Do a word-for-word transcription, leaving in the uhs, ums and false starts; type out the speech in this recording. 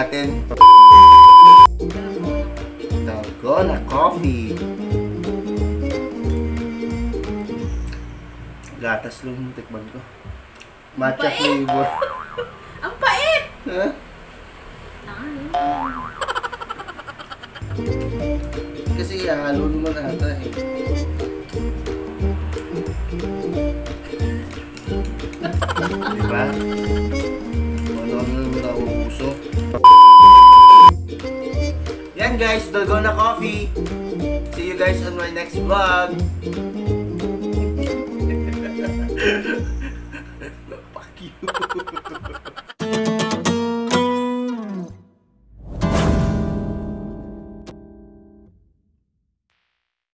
natin. Dalgona coffee. Gatas lang yung tikman ko. Matcha flavor. Ang pait! Huh? Kasi halo naman ata eh. Diba? Ano-ano naman ako uso. Yan guys, Dalgona Coffee. See you guys on my next vlog.